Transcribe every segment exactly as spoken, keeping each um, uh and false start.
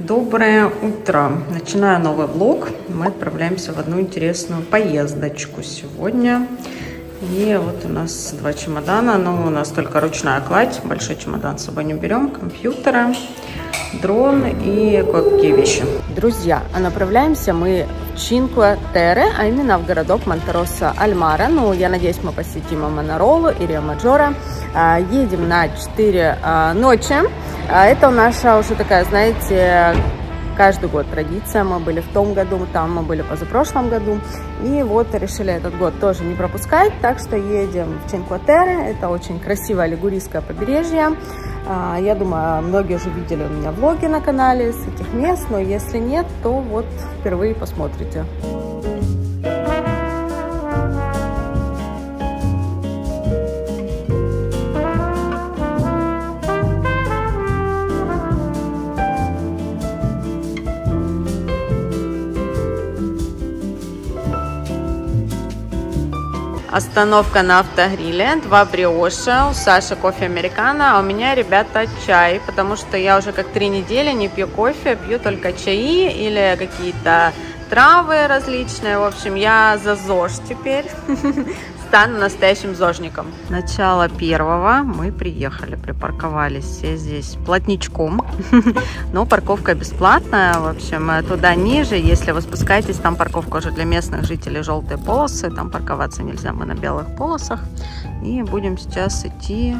Доброе утро! Начинаю новый влог. Мы отправляемся в одну интересную поездочку сегодня. И вот у нас два чемодана, но у нас только ручная кладь. Большой чемодан с собой не берем. Компьютеры, дрон и кое-какие вещи. Друзья, а направляемся мы в Чинкве-Терре, а именно в городок Монтероссо-Аль-Маре. Ну, я надеюсь, мы посетим Манаролу и Рио-Маджоре. Едем на четыре ночи. Это наша уже такая, знаете, каждый год традиция. Мы были в том году, там мы были позапрошлом году. И вот решили этот год тоже не пропускать. Так что едем в Чинкве-Терре. Это очень красивое лигурийское побережье. Я думаю, многие уже видели у меня влоги на канале с этих мест. Но если нет, то вот впервые посмотрите. Остановка на автогриле, два бриоша, у Саши кофе американо, а у меня, ребята, чай, потому что я уже как три недели не пью кофе, пью только чаи или какие-то травы различные. В общем, я за ЗОЖ теперь, стану настоящим зожником. Начало первого, мы приехали, припарковались все здесь плотничком, но парковка бесплатная. В общем, туда ниже, если вы спускаетесь, там парковка уже для местных жителей, желтые полосы, там парковаться нельзя, мы на белых полосах. И будем сейчас идти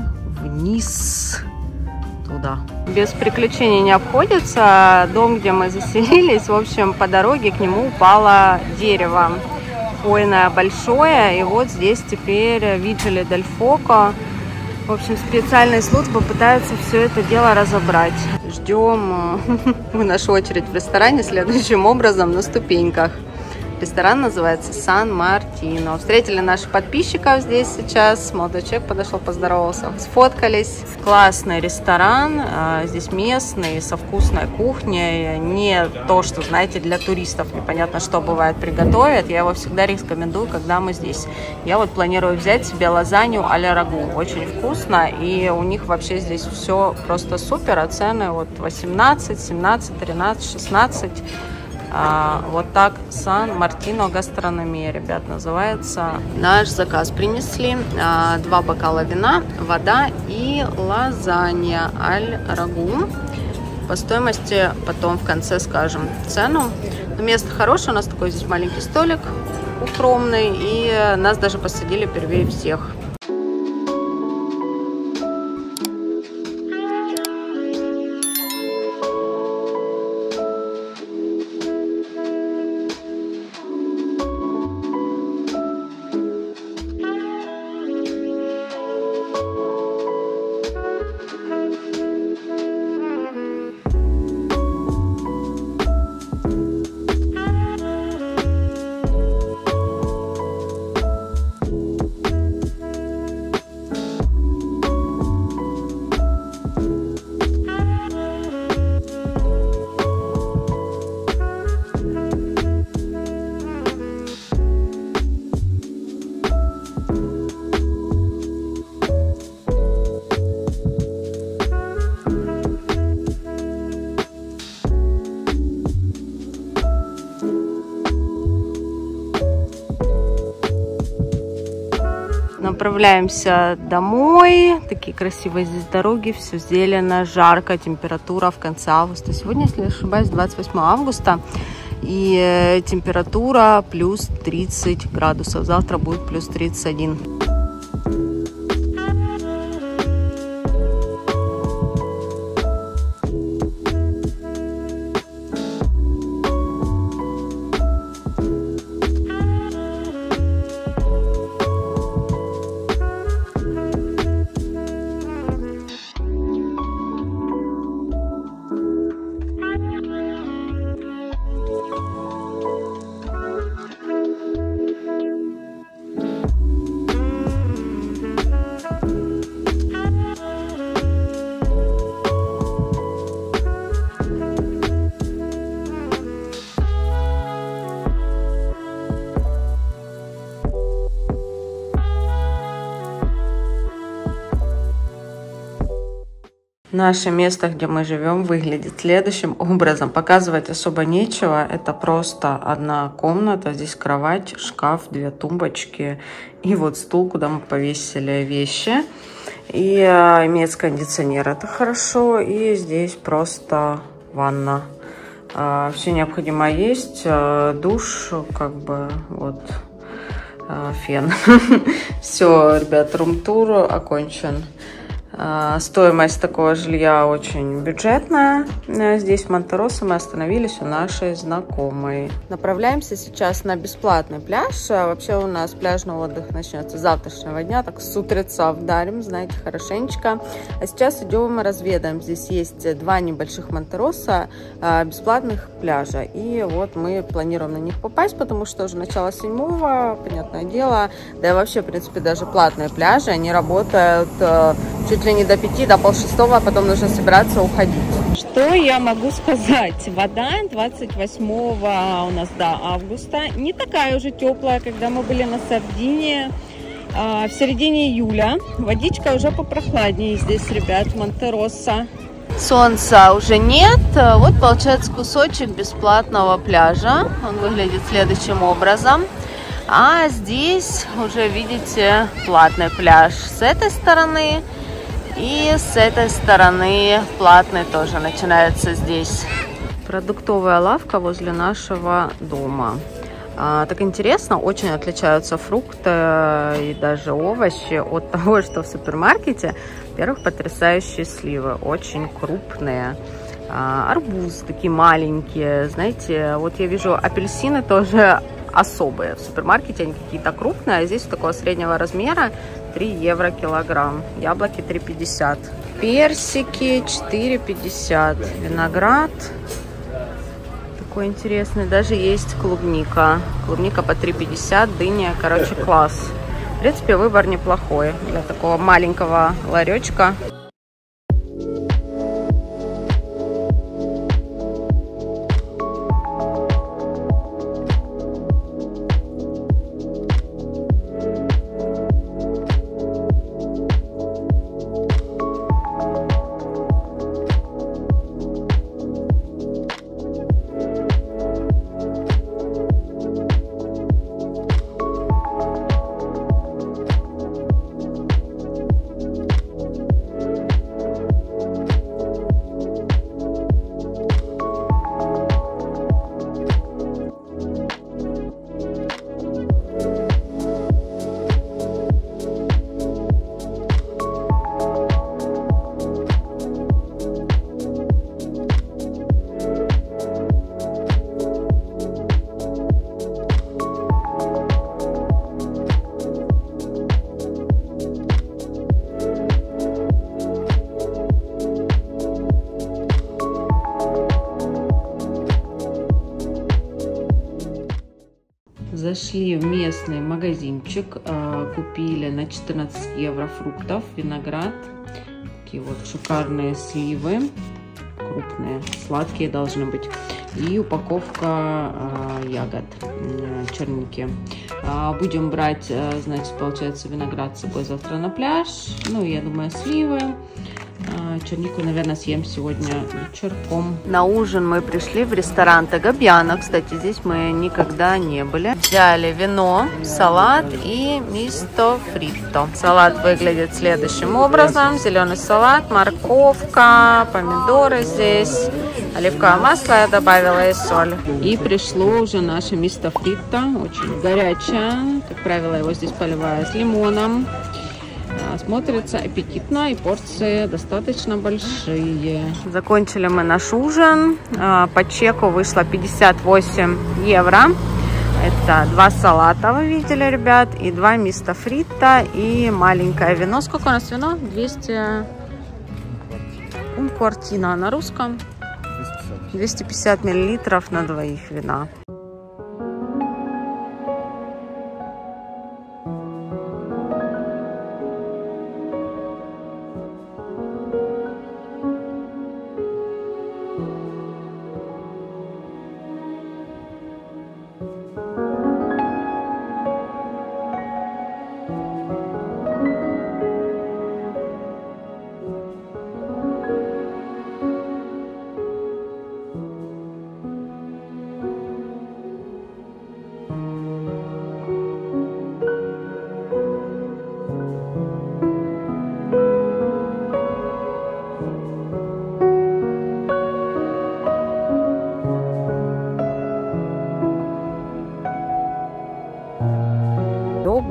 вниз туда. Без приключений не обходится. Дом, где мы заселились, в общем, по дороге к нему упало дерево хвойное большое, и вот здесь теперь Виджили дель Фоко. В общем, специальные службы пытаются все это дело разобрать. Ждем нашу очередь в ресторане следующим образом на ступеньках. Ресторан называется Сан-Мартино. Встретили наших подписчиков здесь сейчас. Молодой человек подошел, поздоровался, сфоткались. Классный ресторан. Здесь местный, со вкусной кухней. Не то, что, знаете, для туристов непонятно, что бывает приготовят. Я его всегда рекомендую, когда мы здесь. Я вот планирую взять себе лазанью а-ля рагу. Очень вкусно. И у них вообще здесь все просто супер. А цены вот восемнадцать, семнадцать, тринадцать, шестнадцать. А, вот так Сан-Мартино гастрономия, ребят, называется. Наш заказ принесли. А, два бокала вина, вода и лазанья аль-рагу. По стоимости потом в конце скажем цену. Но место хорошее, у нас такой здесь маленький столик укромный. И нас даже посадили первее всех. Направляемся домой. Такие красивые здесь дороги, все зелено, жарко, температура в конце августа. Сегодня, если не ошибаюсь, двадцать восьмое августа. И температура плюс тридцать градусов. Завтра будет плюс тридцать один. Наше место, где мы живем, выглядит следующим образом. Показывать особо нечего. Это просто одна комната. Здесь кровать, шкаф, две тумбочки и вот стул, куда мы повесили вещи. И а, имеется кондиционер, это хорошо. И здесь просто ванна. А, все необходимое есть. А, душ, как бы вот а, фен. Все, ребят, рум-тур окончен. Стоимость такого жилья очень бюджетная. Здесь, в Монте-Россо, мы остановились у нашей знакомой. Направляемся сейчас на бесплатный пляж. Вообще у нас пляжный отдых начнется с завтрашнего дня. Так с утреца вдарим, знаете, хорошенечко. А сейчас идем разведаем. Здесь есть два небольших Монте-Россо бесплатных пляжа. И вот мы планируем на них попасть, потому что уже начало седьмого, понятное дело. Да и вообще, в принципе, даже платные пляжи, они работают чуть ли не до пяти, до полшестого, а потом нужно собираться уходить. Что я могу сказать? Вода двадцать восьмого у нас до августа не такая уже теплая, когда мы были на Сардинии в середине июля. Водичка уже попрохладнее здесь, ребят, в Монте-Россо. Солнца уже нет. Вот получается кусочек бесплатного пляжа. Он выглядит следующим образом. А здесь уже видите платный пляж с этой стороны. И с этой стороны платный тоже начинается здесь. Продуктовая лавка возле нашего дома. А, так интересно, очень отличаются фрукты и даже овощи от того, что в супермаркете. Во-первых, потрясающие сливы, очень крупные. А, арбузы такие маленькие, знаете, вот я вижу апельсины тоже особые. В супермаркете они какие-то крупные, а здесь такого среднего размера три евро килограмм. Яблоки три пятьдесят. Персики четыре пятьдесят. Виноград такой интересный. Даже есть клубника. Клубника по три пятьдесят. Дыня, короче, класс. В принципе, выбор неплохой для такого маленького ларечка. Зашли в местный магазинчик, купили на четырнадцать евро фруктов, виноград, такие вот шикарные сливы, крупные, сладкие должны быть, и упаковка ягод, черники. Будем брать, значит, получается, виноград с собой завтра на пляж, ну, я думаю, сливы. Чернику, наверное, съем сегодня вечерком. На ужин мы пришли в ресторан Тагабьяна. Кстати, здесь мы никогда не были. Взяли вино, салат и мисто фритто. Салат выглядит следующим образом. Зеленый салат, морковка, помидоры здесь, оливковое масло я добавила и соль. И пришло уже наше мисто фритто. Очень горячее. Как правило, его здесь поливают с лимоном. Смотрится аппетитно, и порции достаточно большие. Закончили мы наш ужин. По чеку вышло пятьдесят восемь евро. Это два салата, вы видели, ребят, и два мисто фритто, и маленькое вино. Сколько у нас вино? двести... Un quartino на русском. двести пятьдесят миллилитров на двоих вина.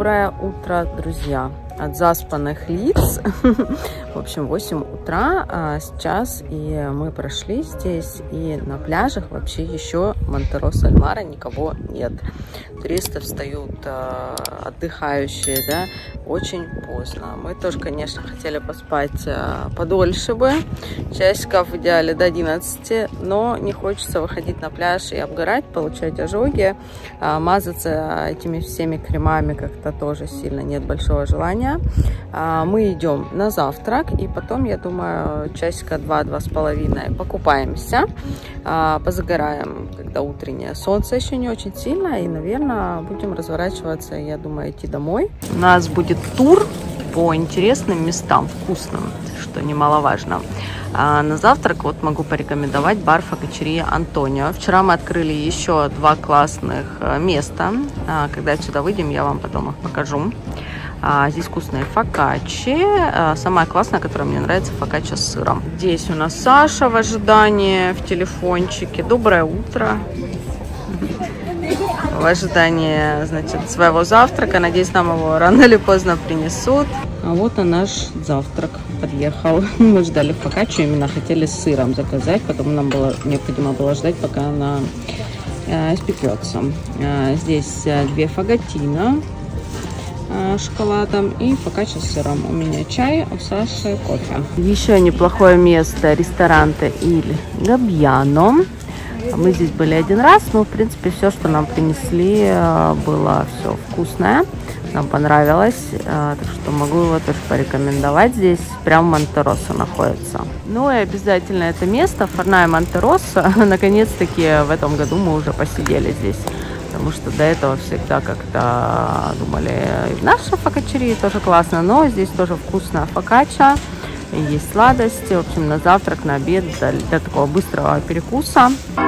Доброе утро, друзья! От заспанных лиц. В общем, восемь утра а сейчас, и мы прошли здесь, и на пляжах вообще еще Монте-Россо-Аль-Мара никого нет. Туристы встают а, отдыхающие, да, очень поздно. Мы тоже, конечно, хотели поспать а, подольше бы, часиков в идеале до одиннадцати, но не хочется выходить на пляж и обгорать, получать ожоги, а, мазаться этими всеми кремами как-то тоже сильно нет большого желания. Мы идем на завтрак, и потом, я думаю, часика два-два с половиной покупаемся, позагораем, когда утреннее солнце еще не очень сильно, и, наверное, будем разворачиваться, я думаю, идти домой. У нас будет тур по интересным местам, вкусным, что немаловажно. А на завтрак вот могу порекомендовать бар Фокачерия Антонио. Вчера мы открыли еще два классных места. Когда отсюда выйдем, я вам потом их покажу. А, здесь вкусные фокаччи. А, самая классная, которая мне нравится, фокачча с сыром. Здесь у нас Саша в ожидании в телефончике. Доброе утро. В ожидании, значит, своего завтрака. Надеюсь, нам его рано или поздно принесут. А вот и наш завтрак подъехал. Мы ждали фокаччу, именно хотели с сыром заказать. Потом нам было необходимо было ждать, пока она э, испекется. А, здесь две фаготино шоколадом и фокачча с сыром. У меня чай, у Саши кофе. Еще неплохое место, ресторан Иль Габьяно. Мы здесь были один раз, но в принципе все, что нам принесли, было все вкусное, нам понравилось, так что могу его тоже порекомендовать. Здесь прям Монте-Россо находится. Ну и обязательно это место, Форная Монте-Россо. Наконец-таки в этом году мы уже посидели здесь. Потому что до этого всегда как-то думали, и в нашей фокачерии тоже классно, но здесь тоже вкусная фокачча, есть сладости, в общем, на завтрак, на обед, для, для такого быстрого перекуса.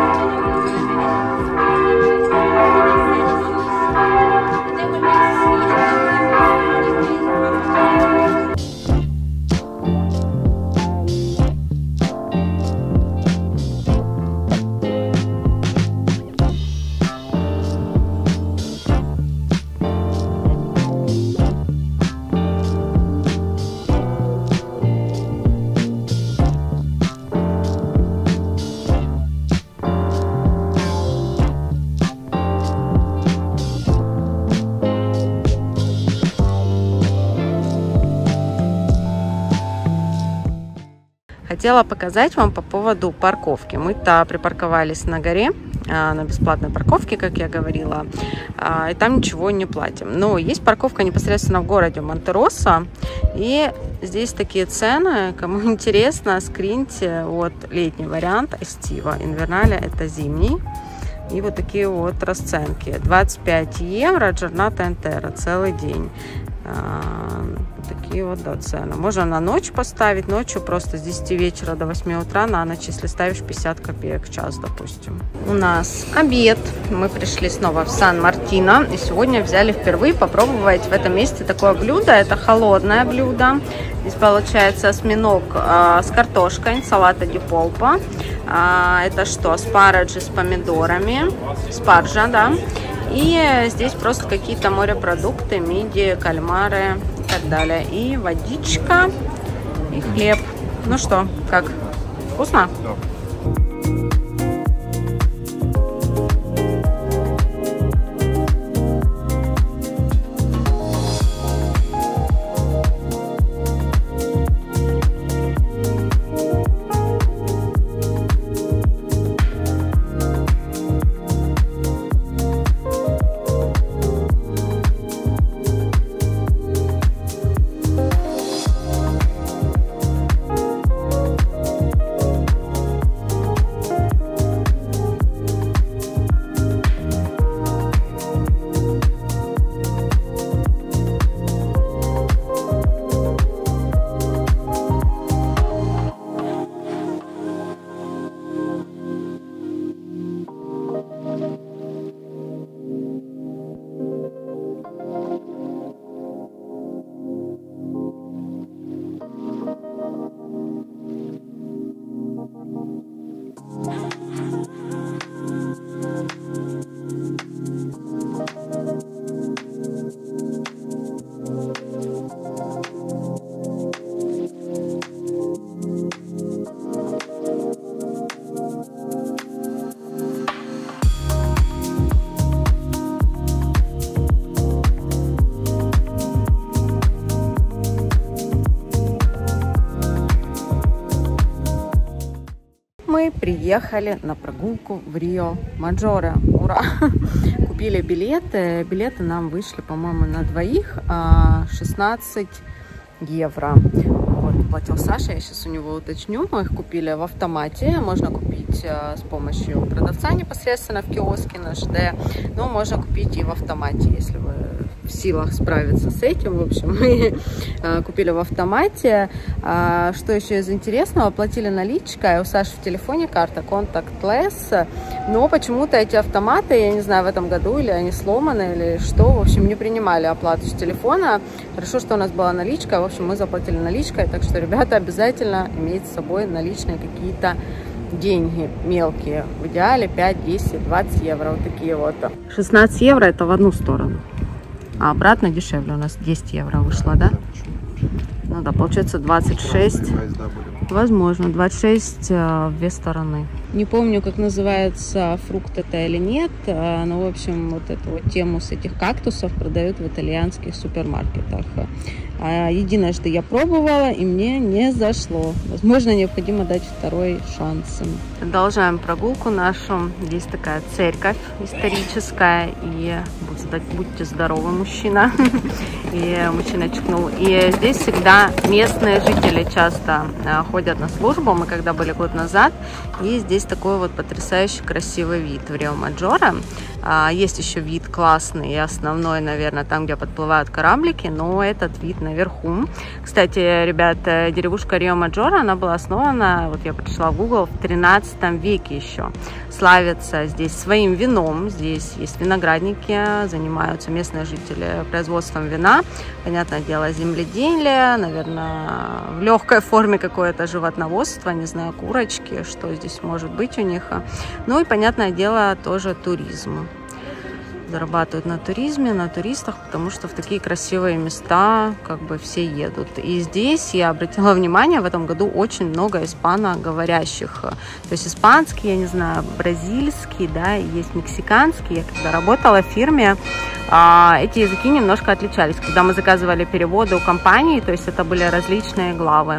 Хотела показать вам по поводу парковки. Мы-то припарковались на горе, на бесплатной парковке, как я говорила, и там ничего не платим. Но есть парковка непосредственно в городе Монте-Россо, и здесь такие цены, кому интересно, скриньте, вот летний вариант Эстива, инвернале это зимний. И вот такие вот расценки. двадцать пять евро, Giornata Intera, целый день. А, такие вот, да, цены. Можно на ночь поставить, ночью просто с десяти вечера до восьми утра, на ночь, если ставишь пятьдесят копеек в час, допустим. У нас обед. Мы пришли снова в Сан-Мартино, и сегодня взяли впервые попробовать в этом месте такое блюдо. Это холодное блюдо. Здесь получается осьминог а, с картошкой, салата ди полпа. А, это что? Спаржи с помидорами. Спаржа, да. И здесь просто какие-то морепродукты, мидии, кальмары и так далее. И водичка, и хлеб. Ну что, как? Вкусно? Да. мы приехали на прогулку в Рио-Маджоре. Ура! Купили билеты. Билеты нам вышли, по-моему, на двоих шестнадцать евро. Вот, платил Саша, я сейчас у него уточню. Мы их купили в автомате. Можно купить с помощью продавца непосредственно в киоске на ЖД. Но можно купить и в автомате, если вы в силах справиться с этим. В общем, мы купили в автомате. Что еще из интересного? Платили наличкой. У Саши в телефоне карта contactless. Но почему-то эти автоматы, я не знаю, в этом году или они сломаны, или что, в общем, не принимали оплату с телефона. Хорошо, что у нас была наличка. В общем, мы заплатили наличкой. Так что, ребята, обязательно имейте с собой наличные какие-то деньги мелкие. В идеале пять, десять, двадцать евро. Вот такие вот. шестнадцать евро это в одну сторону. А обратно дешевле. У нас десять евро вышло, да? Ну да, получается двадцать шесть. Возможно, двадцать шесть в две стороны. Не помню, как называется фрукт это или нет, но, в общем, вот эту вот тему с этих кактусов продают в итальянских супермаркетах. Единожды я пробовала, и мне не зашло. Возможно, необходимо дать второй шанс. Продолжаем прогулку нашу. Здесь такая церковь историческая, и будьте здоровы, мужчина. И мужчина чихнул. И здесь всегда местные жители часто ходят на службу. Мы когда были год назад, и здесь такой вот потрясающий красивый вид в Рио-Маджоре. Есть еще вид классный и основной, наверное, там, где подплывают кораблики, но этот вид наверху. Кстати, ребята, деревушка Рио-Маджоре, она была основана, вот я пришла в Google, в тринадцатом веке еще. Славится здесь своим вином, здесь есть виноградники, занимаются местные жители производством вина. Понятное дело, земледелие, наверное, в легкой форме какое-то животноводство, не знаю, курочки, что здесь может быть у них. Ну и, понятное дело, тоже туризм. Зарабатывают на туризме, на туристах, потому что в такие красивые места как бы все едут. И здесь я обратила внимание, в этом году очень много испаноговорящих. То есть испанский, я не знаю, бразильский, да, и есть мексиканский. Я когда работала в фирме, эти языки немножко отличались. Когда мы заказывали переводы у компании, то есть это были различные главы.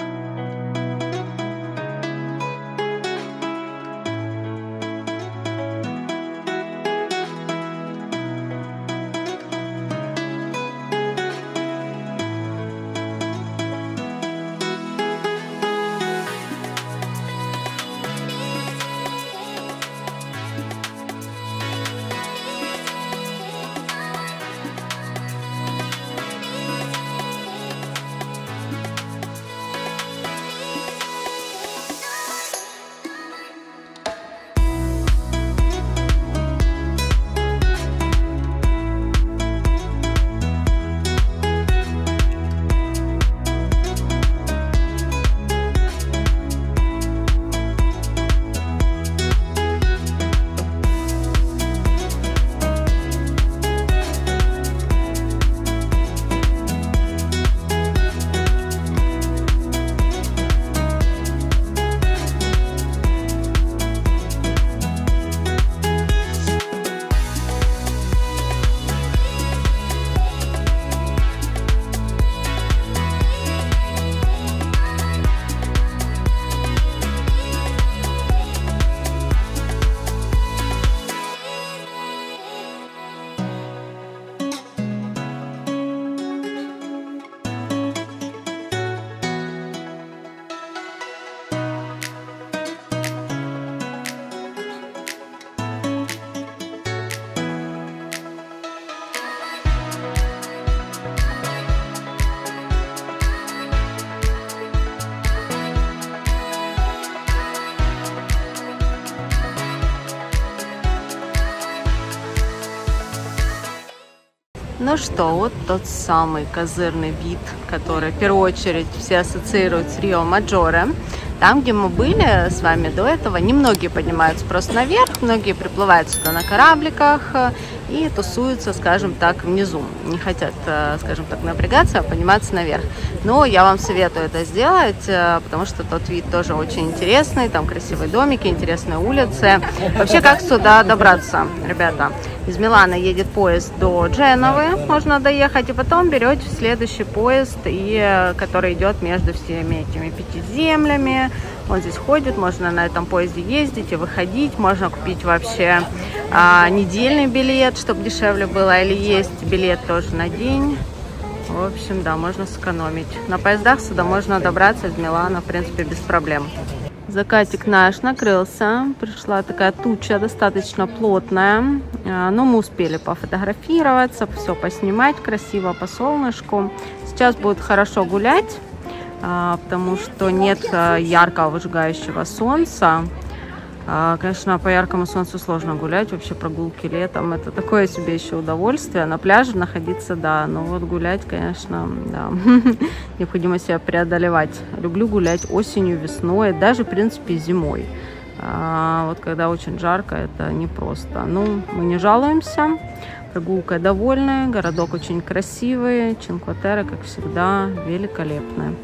Ну что, вот тот самый козырный вид, который в первую очередь все ассоциируют с Рио-Маджоре. Там, где мы были с вами до этого, немногие поднимаются просто наверх, многие приплывают сюда на корабликах и тусуются, скажем так, внизу. Не хотят, скажем так, напрягаться, а подниматься наверх. Но я вам советую это сделать, потому что тот вид тоже очень интересный. Там красивые домики, интересные улицы. Вообще, как сюда добраться, ребята? Из Милана едет поезд до Дженовы, можно доехать, и потом берете следующий поезд, и, который идет между всеми этими пяти землями. Он здесь ходит, можно на этом поезде ездить и выходить, можно купить вообще а, недельный билет, чтобы дешевле было, или есть билет тоже на день. В общем, да, можно сэкономить. На поездах сюда можно добраться из Милана, в принципе, без проблем. Закатик наш накрылся, пришла такая туча, достаточно плотная, но мы успели пофотографироваться, все поснимать красиво по солнышку. Сейчас будет хорошо гулять, потому что нет яркого выжигающего солнца. Конечно, по яркому солнцу сложно гулять, вообще прогулки летом это такое себе еще удовольствие. На пляже находиться, да, но вот гулять, конечно, да, необходимо себя преодолевать. Люблю гулять осенью, весной, даже, в принципе, зимой. А вот когда очень жарко, это непросто. Ну, мы не жалуемся, прогулкой довольны, городок очень красивый, Чинкве-Терре, как всегда, великолепный.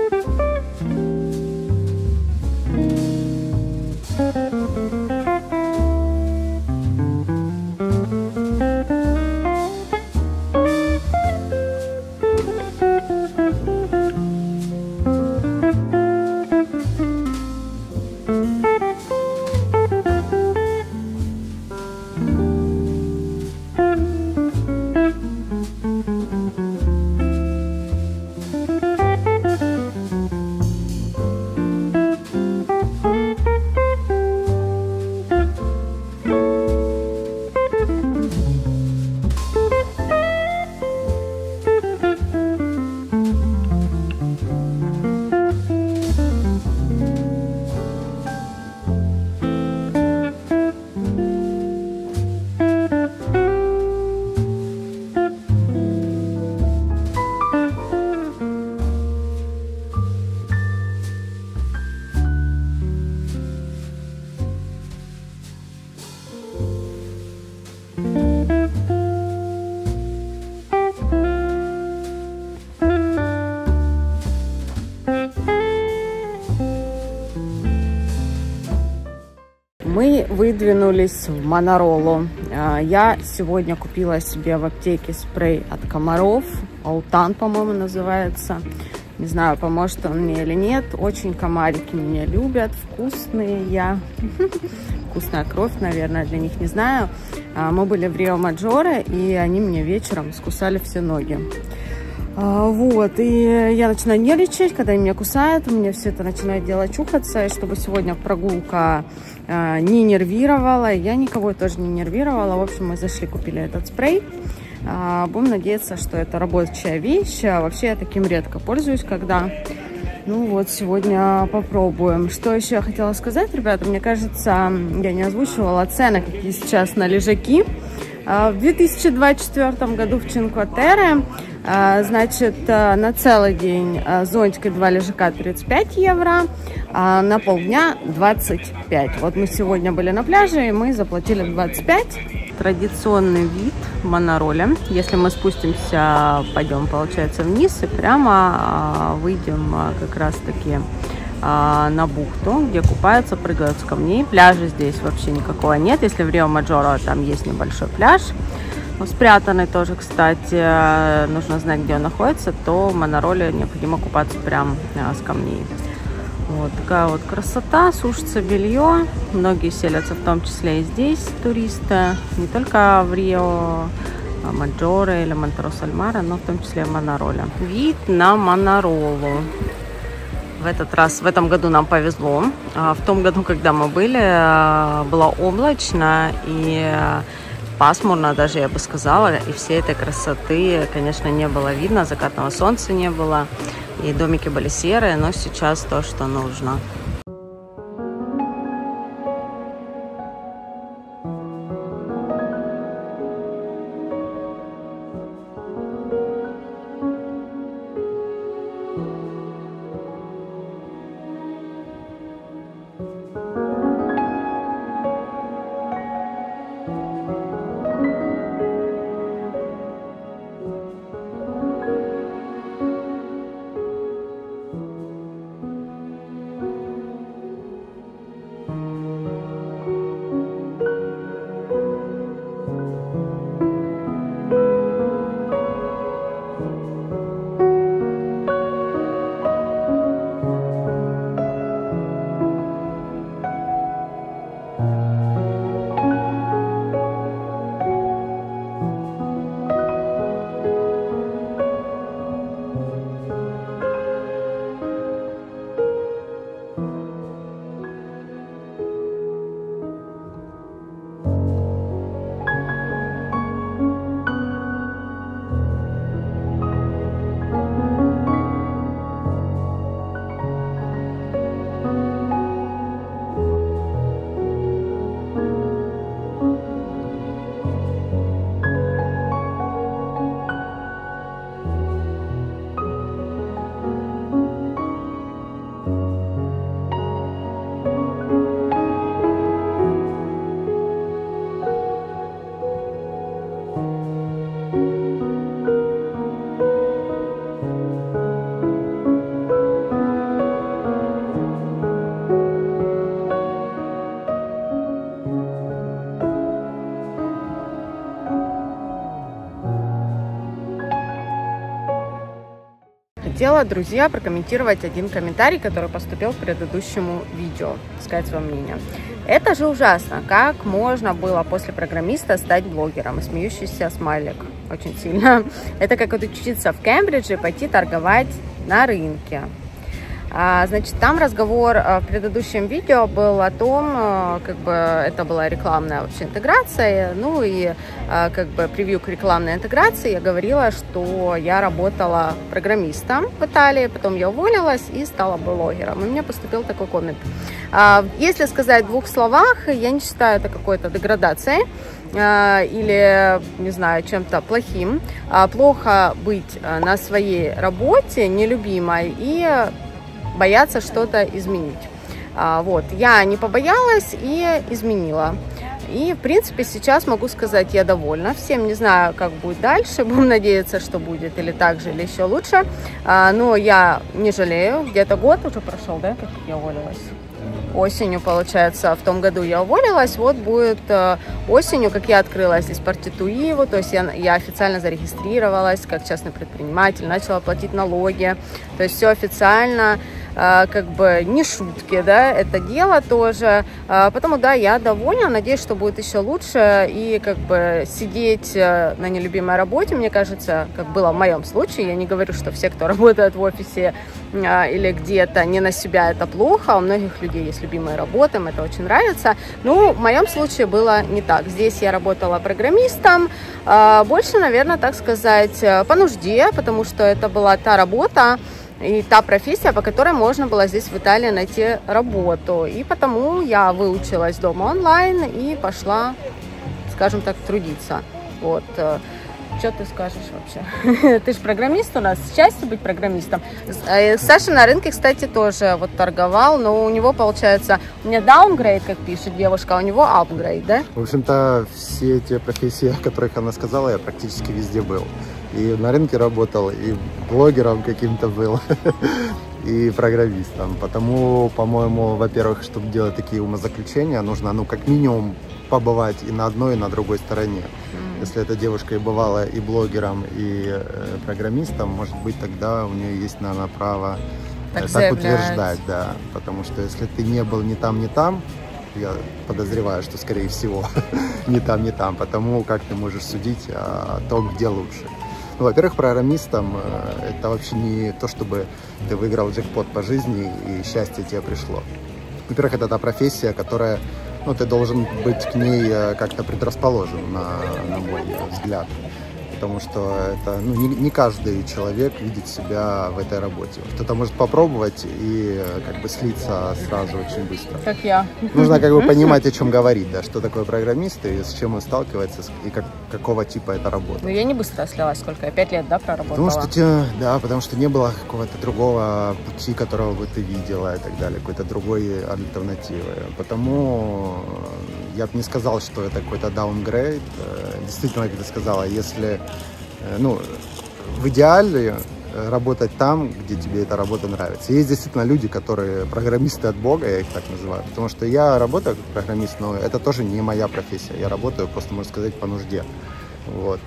Мы выдвинулись в Манаролу. Я сегодня купила себе в аптеке спрей от комаров. Аутан, по-моему, называется. Не знаю, поможет он мне или нет. Очень комарики меня любят. Вкусные я. Вкусная кровь, наверное, для них, не знаю. Мы были в Рио-Маджоре, и они мне вечером скусали все ноги. Вот, и я начинаю нервничать, когда они меня кусают, у меня все это начинает делать чухаться, и чтобы сегодня прогулка э, не нервировала, я никого тоже не нервировала. В общем, мы зашли, купили этот спрей. Э, будем надеяться, что это рабочая вещь. Вообще я таким редко пользуюсь, когда... Ну вот, сегодня попробуем. Что еще я хотела сказать, ребята, мне кажется, я не озвучивала цены, какие сейчас на лежаки. В две тысячи двадцать четвёртом году в Чинкве-Терре, значит, на целый день зонтик и два лежака тридцать пять евро, а на полдня двадцать пять. Вот мы сегодня были на пляже, и мы заплатили двадцать пять. Традиционный вид в Манароле. Если мы спустимся, пойдем, получается, вниз и прямо выйдем как раз-таки на бухту, где купаются, прыгают с камней. Пляжа здесь вообще никакого нет. Если в Рио-Маджоре там есть небольшой пляж, но спрятанный тоже, кстати, нужно знать, где он находится, то в Манароле необходимо купаться прямо с камней. Вот такая вот красота, сушится белье. Многие селятся, в том числе и здесь, туристы, не только в Рио-Маджоре или Монтероссо-Аль-Маре, но в том числе и в Манароле. Вид на Манаролу. В этот раз, в этом году нам повезло. В том году, когда мы были, было облачно и пасмурно даже, я бы сказала. И всей этой красоты, конечно, не было видно. Закатного солнца не было. И домики были серые, но сейчас то, что нужно. хотела, друзья, прокомментировать один комментарий, который поступил к предыдущему видео, сказать свое мнение. Это же ужасно, как можно было после программиста стать блогером? И смеющийся смайлик очень сильно. Это как учиться в Кембридже и пойти торговать на рынке. А, значит, там разговор в предыдущем видео был о том, как бы это была рекламная вообще интеграция, ну и как бы превью к рекламной интеграции я говорила, что я работала программистом в Италии, потом я уволилась и стала блогером, и мне поступил такой коммент. А, если сказать в двух словах, я не считаю это какой-то деградацией или, не знаю, чем-то плохим. Плохо быть на своей работе, нелюбимой, и бояться что-то изменить. А, вот, я не побоялась и изменила. И, в принципе, сейчас могу сказать, я довольна всем. Не знаю, как будет дальше. Будем надеяться, что будет или так же, или еще лучше. А, но я не жалею. Где-то год уже прошел, да, как я уволилась? Осенью, получается, в том году я уволилась. Вот будет э, осенью, как я открыла здесь партитуиву, то есть я, я официально зарегистрировалась как частный предприниматель, начала платить налоги. То есть все официально, э, как бы не шутки, да, это дело тоже. Э, потому, да, я довольна, надеюсь, что будет еще лучше. И как бы сидеть на нелюбимой работе, мне кажется, как было в моем случае, я не говорю, что все, кто работает в офисе э, или где-то не на себя, это плохо. У многих людей есть любимая работа, им это очень нравится. Ну, в моем случае было не так. Здесь я работала программистом, больше, наверное, так сказать, по нужде, потому что это была та работа и та профессия, по которой можно было здесь в Италии найти работу. И потому я выучилась дома онлайн и пошла, скажем так, трудиться. Вот. Что ты скажешь вообще? Ты же программист у нас, счастье быть программистом. Саша на рынке, кстати, тоже вот торговал, но у него получается, у меня downgrade, как пишет девушка, а у него upgrade, да? В общем-то, все те профессии, о которых она сказала, я практически везде был. И на рынке работал, и блогером каким-то был, и программистом. Потому, по-моему, во-первых, чтобы делать такие умозаключения, нужно, ну, как минимум, побывать и на одной, и на другой стороне. Mm. Если эта девушка и бывала и блогером, и э, программистом, может быть, тогда у нее есть, наверное, право так, э, так утверждать, да. Потому что если ты не был ни там, ни там, я подозреваю, что, скорее всего, ни там, ни там. Потому как ты можешь судить о том, где лучше. Ну, во-первых, программистом э, это вообще не то, чтобы ты выиграл джекпот по жизни и счастье тебе пришло. Во-первых, это та профессия, которая, ну, ты должен быть к ней как-то предрасположен, на, на мой взгляд. Потому что это, ну, не, не каждый человек видит себя в этой работе. Кто-то может попробовать и как бы слиться сразу очень быстро. Как я. Нужно как бы понимать, о чем говорить, да, что такое программист и с чем он сталкивается, и как, какого типа это работа. Ну, я не быстро слилась, сколько я, пять лет, да, проработала? Потому что, те, да, потому что не было какого-то другого пути, которого бы ты видела и так далее, какой-то другой альтернативы. Потому я бы не сказал, что это какой-то downgrade. Действительно, как ты сказала, если, ну, в идеале работать там, где тебе эта работа нравится. Есть действительно люди, которые программисты от Бога, я их так называю, потому что я работаю как программист, но это тоже не моя профессия. Я работаю, просто, можно сказать, по нужде. Вот.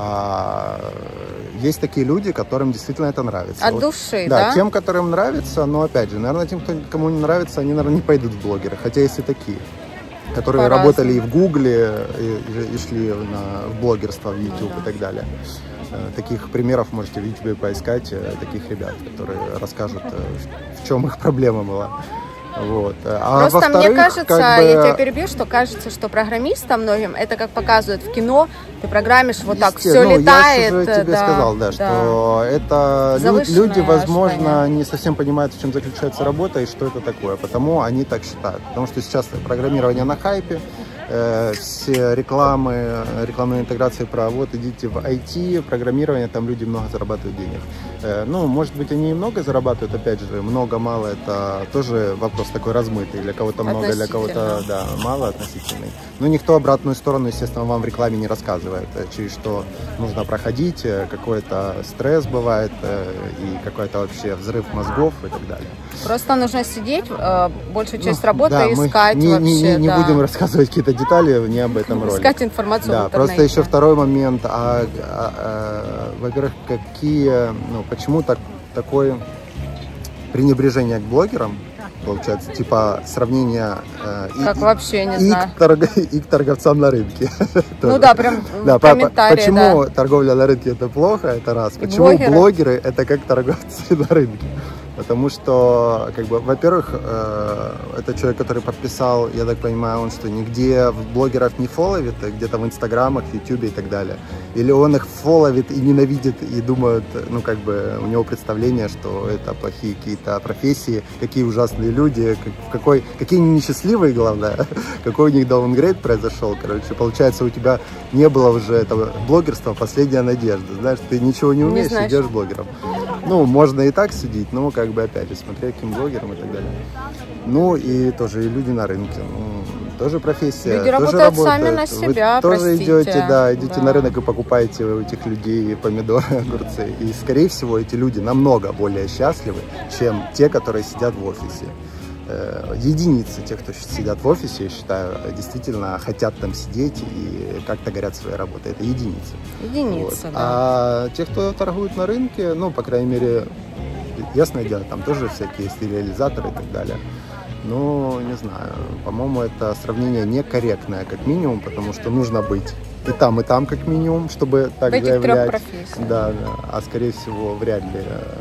А есть такие люди, которым действительно это нравится. От вот, души, да? Да, тем, которым нравится, но опять же, наверное, тем, кто, кому не нравится, они, наверное, не пойдут в блогеры, хотя есть и такие, которые По-разному. работали и в Гугле, и, и, и шли на, в блогерство, в YouTube, ну, да, и так далее. Таких примеров можете в YouTube поискать, таких ребят, которые расскажут, в чем их проблема была. Вот. А просто мне кажется, как бы... я тебя перебью, что кажется, что программистам многим, это как показывают в кино, ты программишь, вот так все ну, летает. Я уже тебе да, сказал, да, да, что это люди, возможно, ожидания. не совсем понимают, в чем заключается работа и что это такое, потому они так считают. Потому что сейчас программирование на хайпе, э, все рекламы, рекламные интеграции про вот идите в ай ти, программирование, там люди много зарабатывают денег. Э, ну, может быть, они и много зарабатывают, опять же, много-мало, это тоже вопрос такой размытый, для кого-то много, для кого-то, да, мало относительный. Но никто обратную сторону, естественно, вам в рекламе не рассказывает, через что нужно проходить, какой-то стресс бывает и какой-то вообще взрыв мозгов и так далее. Просто нужно сидеть, большую часть ну, работы да, искать не, вообще. Не, не, не да. будем рассказывать какие-то детали, не об этом ролике. Искать информацию да, в интернете. Просто еще второй момент, а, а, а, во-первых, какие, ну, почему так такое пренебрежение к блогерам, получается, типа сравнение э, как и, вообще, не и, знаю. К торг... и к торговцам на рынке. Ну да, прям да, в комментарии, почему да. торговля на рынке это плохо, это раз. И Почему блогеры? блогеры это как торговцы на рынке? Потому что, как бы, во-первых, э, это человек, который подписал, я так понимаю, он что, нигде блогеров не фолловит, где-то в инстаграмах, в ютубе и так далее. Или он их фолловит и ненавидит, и думает, ну, как бы, у него представление, что это плохие какие-то профессии, какие ужасные люди, как, в какой, какие они несчастливые, главное, какой у них даунгрейд произошел, короче. Получается, у тебя не было уже этого блогерства, последняя надежда, знаешь, ты ничего не умеешь, не идешь блогером. Ну, можно и так судить, но как бы опять же, смотря каким блогером и так далее. Ну и тоже и люди на рынке, ну, тоже профессия. Люди тоже работают работают. сами на себя, Вы тоже простите. идете, да, идете да. на рынок и покупаете у этих людей помидоры, огурцы. И, скорее всего, эти люди намного более счастливы, чем те, которые сидят в офисе. Единицы тех, кто сидят в офисе, я считаю, действительно хотят там сидеть и как-то горят своей работой. Это единицы. Единицы, вот. да. А те, кто торгует на рынке, ну, по крайней мере, ясное дело, там тоже всякие есть реализаторы и так далее. Но, не знаю, по-моему, это сравнение некорректное, как минимум, потому что нужно быть и там, и там, как минимум, чтобы так в этих заявлять. трех профессиях. Да, да. А скорее всего, вряд ли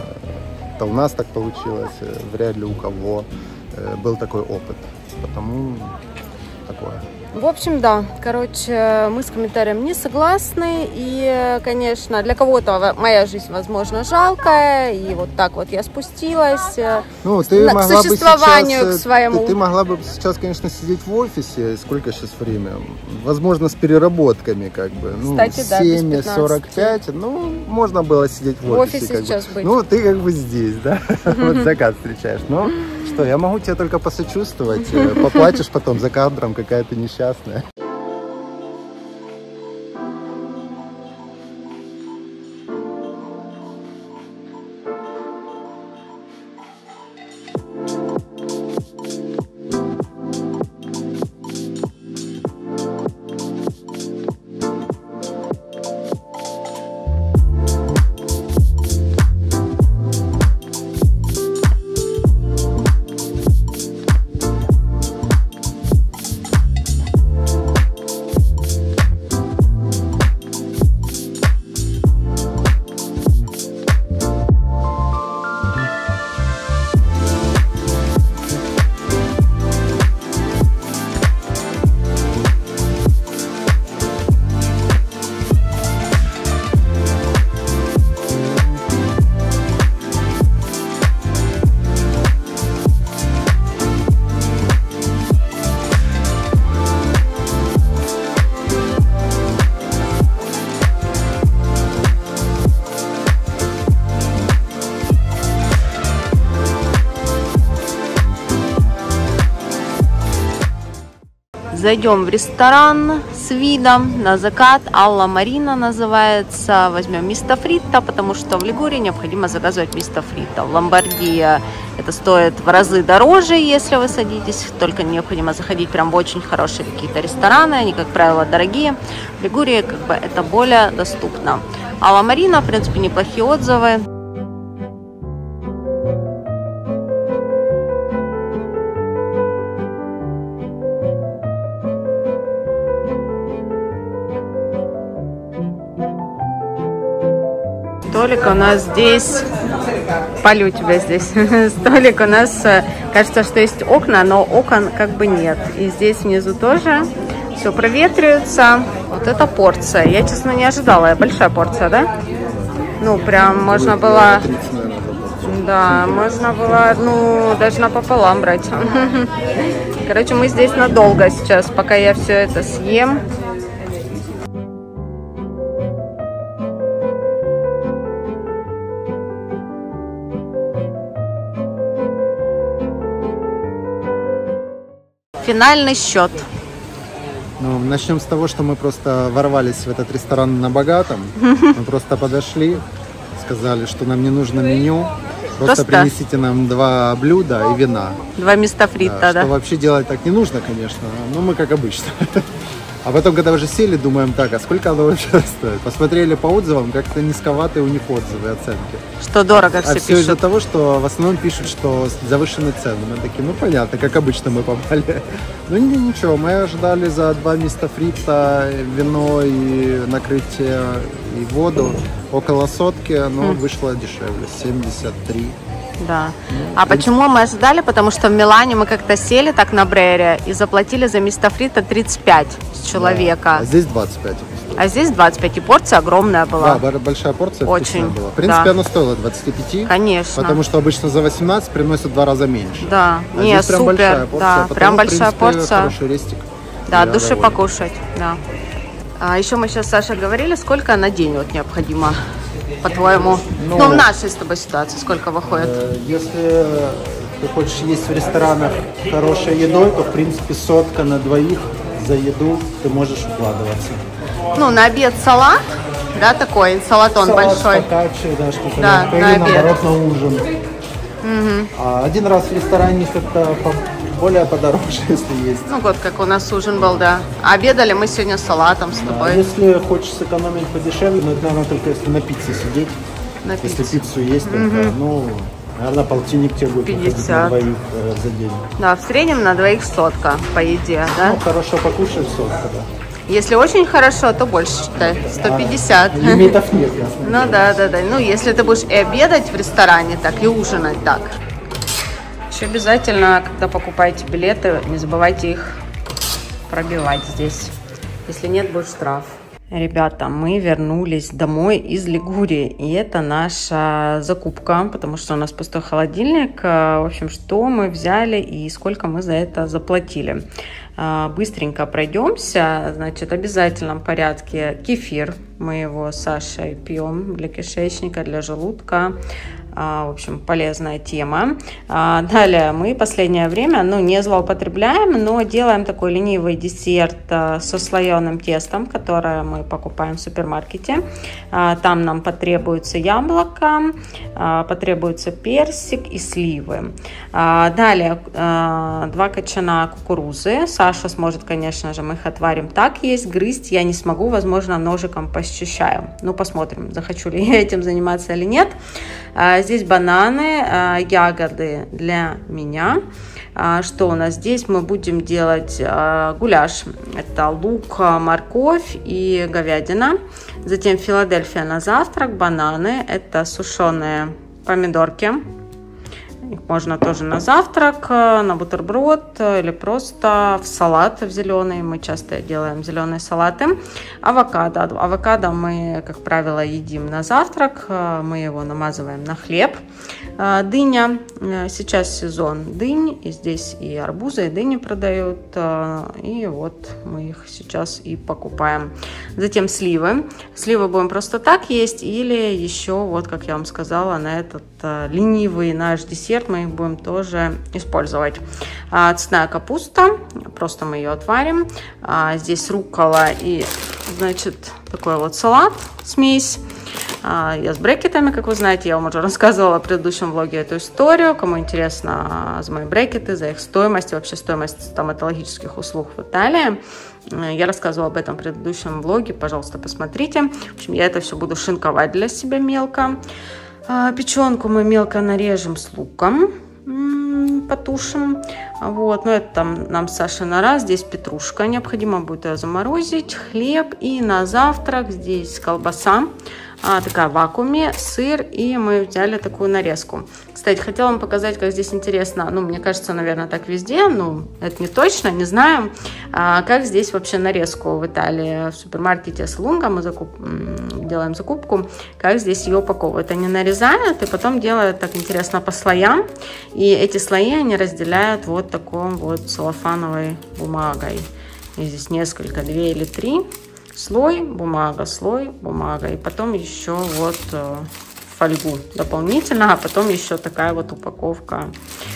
это у нас так получилось, вряд ли у кого был такой опыт. Потому такое. В общем, да, короче, мы с комментарием не согласны, и, конечно, для кого-то моя жизнь, возможно, жалкая, и вот так вот я спустилась ну, ты к могла существованию, бы сейчас, к своему. Ты, ты могла бы сейчас, конечно, сидеть в офисе, сколько сейчас время, возможно, с переработками, как бы, ну, кстати, да, семь сорок пять, ну, можно было сидеть в офисе. В офисе как сейчас бы. быть. Ну, ты как бы здесь, да, вот закат встречаешь, но что, я могу тебе только посочувствовать, поплачешь потом за кадром, какая ты несчастная. Зайдем в ресторан с видом на закат. Алла Марина называется. Возьмем мисто фритто, потому что в Лигурии необходимо заказывать мисто фритто. В Ломбардии это стоит в разы дороже, если вы садитесь. Только необходимо заходить прям в очень хорошие какие-то рестораны. Они, как правило, дорогие. В Лигурии как бы это более доступно. Алла Марина, в принципе, неплохие отзывы. Столик у нас здесь, палю тебя здесь, столик у нас, кажется, что есть окна, но окон как бы нет. И здесь внизу тоже все проветривается. Вот эта порция, я, честно, не ожидала, большая порция, да? Ну, прям можно было, да, можно было одну даже напополам брать. Короче, мы здесь надолго сейчас, пока я все это съем. Финальный счет. Ну, начнем с того, что мы просто ворвались в этот ресторан на богатом. Мы просто подошли, сказали, что нам не нужно меню. Просто, просто принесите нам два блюда и вина. Два мисто фритто, да. Что вообще делать так не нужно, конечно, но мы как обычно. А потом, когда уже сели, думаем, так, а сколько оно вообще стоит? Посмотрели по отзывам, как-то низковатые у них отзывы, оценки. Что дорого все а пишут. все из-за того, что в основном пишут, что завышены цены. Мы такие, ну понятно, как обычно мы попали. Ну ничего, мы ожидали за два миста фрита, вино и накрытие и воду около сотки, но mm. вышло дешевле, семьдесят три. Да. А почему мы ожидали? Потому что в Милане мы как-то сели так на Брере и заплатили за мисто фрита тридцать пять с человека. Да. А здесь двадцать пять. А здесь двадцать пять, и порция огромная была. Да, большая порция, очень была. В принципе, да. она стоила двадцать пять. Конечно. Потому что обычно за восемнадцать приносят в два раза меньше. Да, а не, здесь прям супер, большая порция, да, потому, прям большая в принципе, порция. Хороший рестик. Да, души покушать, да. А еще мы сейчас с Сашей говорили, сколько на день вот необходимо, по-твоему, ну, ну, в нашей с тобой ситуации, сколько выходит? Э, если ты хочешь есть в ресторанах хорошей едой, то, в принципе, сотка на двоих за еду ты можешь укладываться. Ну, на обед салат, да, такой, салатон салат, большой. Фокаччи, да, что-то да, или на обед. наоборот на ужин. Угу. А один раз в ресторане как-то более подороже, если есть. Ну вот, как у нас ужин был, да. А обедали мы сегодня салатом с тобой. Да, если хочешь сэкономить подешевле, но это, наверное, только если на пицце сидеть. На если пиццу, пиццу есть, только, угу. ну, наверное, полтинник тебе будет выходить на двоих э, за день. Да, в среднем на двоих сотка по еде, да? Ну, хорошо покушать, сотка, да. Если очень хорошо, то больше, считай, сто пятьдесят. А, лимитов нет, ясно. Ну да, да, да. Ну, если ты будешь и обедать в ресторане так, и ужинать так. Еще обязательно, когда покупаете билеты, не забывайте их пробивать здесь. Если нет, будет штраф. Ребята, мы вернулись домой из Лигурии, и это наша закупка, потому что у нас пустой холодильник. В общем, что мы взяли и сколько мы за это заплатили. Быстренько пройдемся. Значит, в обязательном порядке кефир. Мы его с Сашей пьем для кишечника, для желудка. В общем, полезная тема. Далее мы последнее время, ну, не злоупотребляем, но делаем такой ленивый десерт со слоеным тестом, которое мы покупаем в супермаркете. Там нам потребуется яблоко, потребуется персик и сливы. Далее два кочана кукурузы. Саша сможет, конечно же, мы их отварим так есть. Грызть я не смогу, возможно, ножиком пощущаю. Ну, посмотрим, захочу ли я этим заниматься или нет. Здесь бананы, ягоды для меня. Что у нас здесь? Мы будем делать гуляш. Это лук, морковь и говядина. Затем Филадельфия на завтрак, бананы. Это сушеные помидорки. Их можно тоже на завтрак, на бутерброд или просто в салат в зеленый. Мы часто делаем зеленые салаты. Авокадо. Авокадо мы, как правило, едим на завтрак. Мы его намазываем на хлеб. Дыня. Сейчас сезон дынь. И здесь и арбузы, и дыни продают. И вот мы их сейчас и покупаем. Затем сливы. Сливы будем просто так есть. Или еще, вот как я вам сказала, на этот ленивый наш десерт мы их будем тоже использовать. А, цветная капуста, просто мы ее отварим. А, здесь руккола и, значит, такой вот салат, смесь. А, я с брекетами, как вы знаете, я вам уже рассказывала в предыдущем влоге эту историю. Кому интересно за мои брекеты, за их стоимость, вообще стоимость стоматологических услуг в Италии, я рассказывала об этом в предыдущем влоге, пожалуйста, посмотрите. В общем, я это все буду шинковать для себя мелко. Печенку мы мелко нарежем с луком, потушим. Вот, но это там нам Саша на раз. Здесь петрушка, необходимо будет ее заморозить, хлеб. И на завтрак здесь колбаса, а, такая в вакууме, сыр, и мы взяли такую нарезку. Кстати, хотела вам показать, как здесь интересно, ну, мне кажется, наверное, так везде, ну, это не точно, не знаю, а, как здесь вообще нарезку в Италии, в супермаркете Салунга мы закуп... делаем закупку, как здесь ее упаковывают. Они нарезают и потом делают, так интересно, по слоям, и эти слои они разделяют вот такой вот целлофановой бумагой. И здесь несколько, две или три. Слой, бумага, слой, бумага. И потом еще вот э, фольгу дополнительно, а потом еще такая вот упаковка.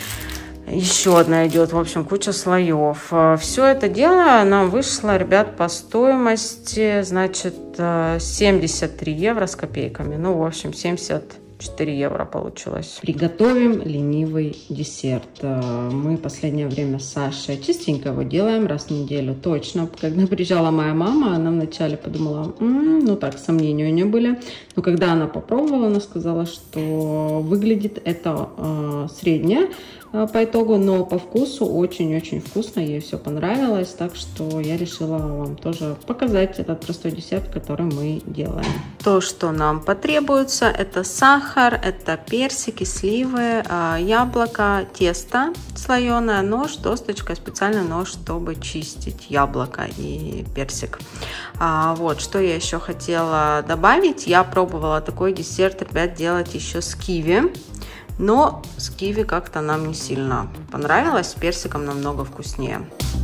Еще одна идет, в общем, куча слоев. Все это дело нам вышло, ребят, по стоимости, значит, семьдесят три евро с копейками. Ну, в общем, семьдесят четыре евро получилось. Приготовим ленивый десерт. Мы в последнее время с Сашей частенько его делаем, раз в неделю точно. Когда приезжала моя мама, она вначале подумала, М -м, ну так, сомнения у нее были. Но когда она попробовала, она сказала, что выглядит это э, среднее по итогу, но по вкусу очень-очень вкусно, ей все понравилось, так что я решила вам тоже показать этот простой десерт, который мы делаем. То, что нам потребуется, это сахар, это персики, сливы, яблоко, тесто слоеное, нож, досточка, специальный нож, чтобы чистить яблоко и персик. А, вот, что я еще хотела добавить, я пробовала такой десерт, ребят, делать еще с киви. Но с киви как-то нам не сильно понравилось, с персиком намного вкуснее.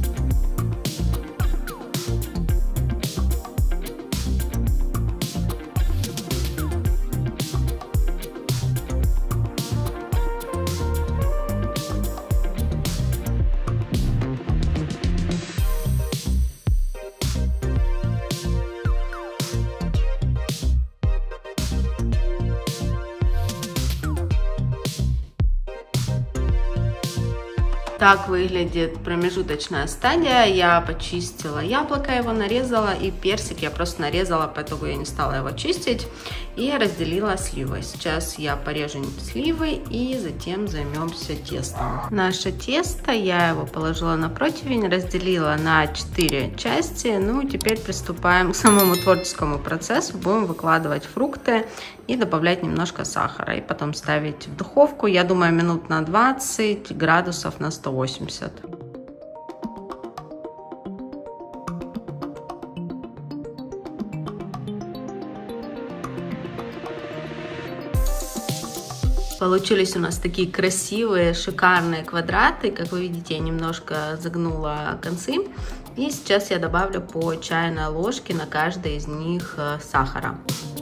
Так выглядит промежуточная стадия. Я почистила яблоко, его нарезала, и персик я просто нарезала, поэтому я не стала его чистить, и разделила сливы. Сейчас я порежу сливы и затем займемся тестом. Наше тесто, я его положила на противень, разделила на четыре части. Ну, теперь приступаем к самому творческому процессу. Будем выкладывать фрукты и добавлять немножко сахара, и потом ставить в духовку, я думаю, минут на двадцать, градусов на сто восемьдесят. Получились у нас такие красивые, шикарные квадраты. Как вы видите, я немножко загнула концы. И сейчас я добавлю по чайной ложке на каждой из них сахара.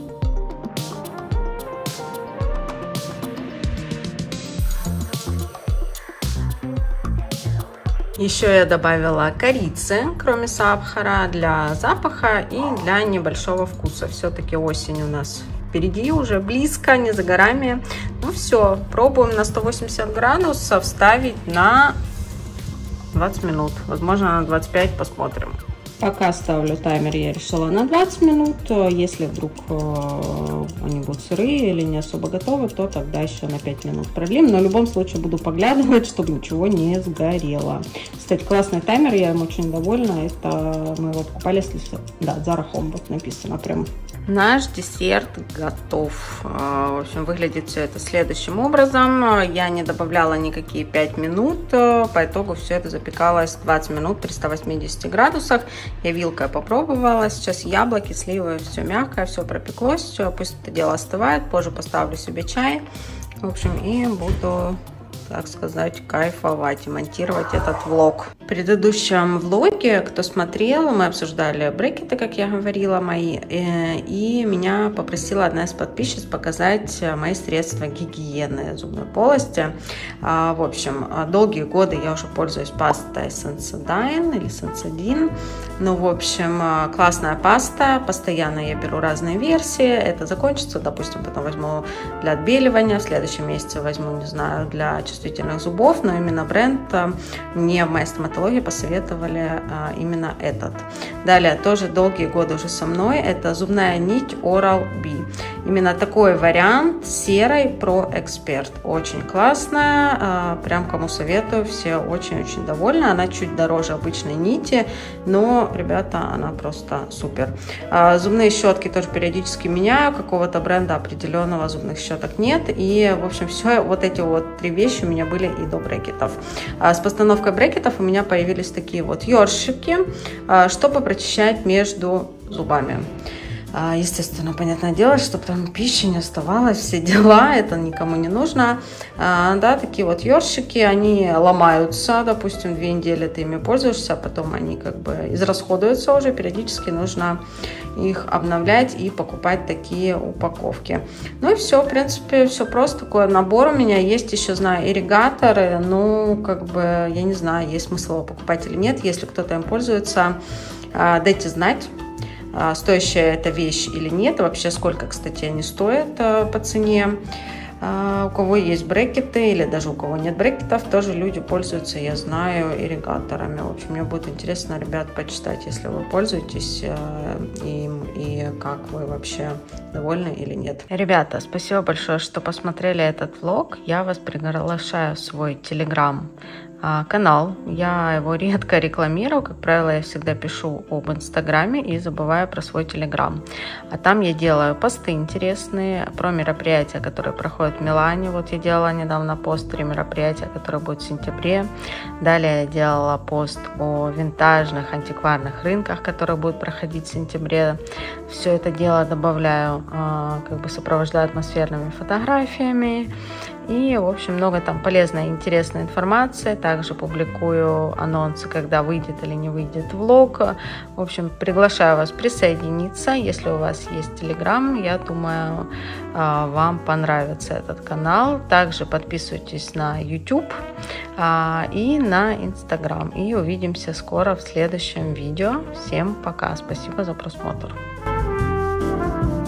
Еще я добавила корицы, кроме сахара, для запаха и для небольшого вкуса. Все-таки осень у нас впереди, уже близко, не за горами. Ну все, пробуем на сто восемьдесят градусов ставить на двадцать минут. Возможно, на двадцать пять, посмотрим. Пока ставлю таймер, я решила на двадцать минут. Если вдруг э, они будут сырые или не особо готовы, то тогда еще на пять минут продлим. Но в любом случае буду поглядывать, чтобы ничего не сгорело. Кстати, классный таймер, я им очень довольна. Это мы его покупали, если... Да, Zara Home, вот написано прям. Наш десерт готов. В общем, выглядит все это следующим образом. Я не добавляла никакие пять минут. По итогу все это запекалось двадцать минут при ста восьмидесяти градусах. Я вилкой попробовала. Сейчас яблоки, сливы, все мягкое, все пропеклось. Все, пусть это дело остывает. Позже поставлю себе чай. В общем, и буду, так сказать, кайфовать и монтировать этот влог. В предыдущем влоге, кто смотрел, мы обсуждали брекеты, как я говорила, мои, и меня попросила одна из подписчиц показать мои средства гигиены зубной полости. В общем, долгие годы я уже пользуюсь пастой Sensodyne или Sensodyne. Ну, в общем, классная паста, постоянно я беру разные версии, это закончится, допустим, потом возьму для отбеливания, в следующем месяце возьму, не знаю, для чувствительных зубов, но именно бренд мне в моей стоматологии посоветовали а, именно этот. Далее, тоже долгие годы уже со мной, это зубная нить Oral-B. Именно такой вариант серой Pro Expert. Очень классная, а, прям кому советую, все очень-очень довольны. Она чуть дороже обычной нити, но, ребята, она просто супер. А, зубные щетки тоже периодически меняю, какого-то бренда определенного зубных щеток нет. И, в общем, все вот эти вот три вещи у меня были и до брекетов. А, с постановкой брекетов у меня появились такие вот ёршики, а, чтобы прочищать между зубами. Естественно, понятное дело, чтобы там пищи не оставалось, все дела, это никому не нужно. А, да, такие вот ёршики, они ломаются, допустим, две недели ты ими пользуешься, а потом они как бы израсходуются уже, периодически нужно их обновлять и покупать такие упаковки. Ну и все, в принципе, все просто, такой набор у меня есть, еще знаю, ирригаторы, ну, как бы, я не знаю, есть смысл его покупать или нет, если кто-то им пользуется, дайте знать. стоящая эта вещь или нет, вообще сколько, кстати, они стоят по цене. У кого есть брекеты или даже у кого нет брекетов, тоже люди пользуются, я знаю, ирригаторами. В общем, мне будет интересно, ребят, почитать, если вы пользуетесь им и как вы вообще довольны или нет. Ребята, спасибо большое, что посмотрели этот влог. Я вас приглашаю в свой телеграм канал. Я его редко рекламирую, как правило, я всегда пишу об Инстаграме и забываю про свой Телеграм. А там я делаю посты интересные про мероприятия, которые проходят в Милане. Вот я делала недавно пост, три мероприятия, которые будут в сентябре. Далее я делала пост о винтажных, антикварных рынках, которые будут проходить в сентябре. Все это дело добавляю, как бы сопровождаю атмосферными фотографиями. И, в общем, много там полезной и интересной информации. Также публикую анонсы, когда выйдет или не выйдет влог. В общем, приглашаю вас присоединиться. Если у вас есть Telegram, я думаю, вам понравится этот канал. Также подписывайтесь на YouTube и на Instagram. И увидимся скоро в следующем видео. Всем пока. Спасибо за просмотр.